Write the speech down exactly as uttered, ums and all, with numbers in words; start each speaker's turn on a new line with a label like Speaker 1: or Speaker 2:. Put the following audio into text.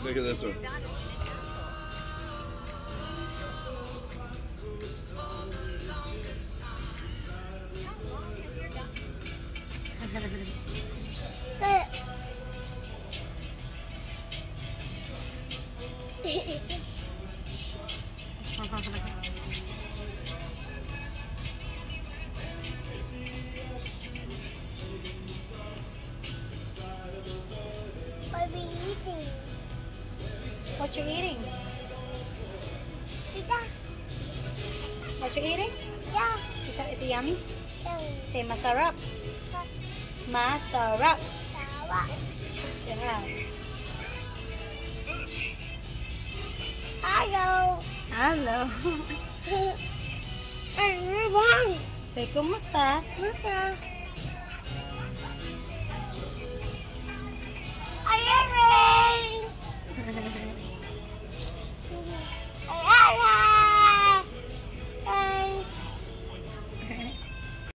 Speaker 1: Look at this one.
Speaker 2: What are we eating?
Speaker 3: What you eating?
Speaker 2: Tita.
Speaker 3: What you eating?
Speaker 2: Yeah.
Speaker 3: Is, that, is it yummy?
Speaker 2: Yeah.
Speaker 3: Say masarap. Masarap.
Speaker 2: Tawa.
Speaker 3: Good job.
Speaker 2: Hello.
Speaker 3: Hello.
Speaker 2: Ano bang?
Speaker 3: Say kumusta?
Speaker 2: Masa. Ayere.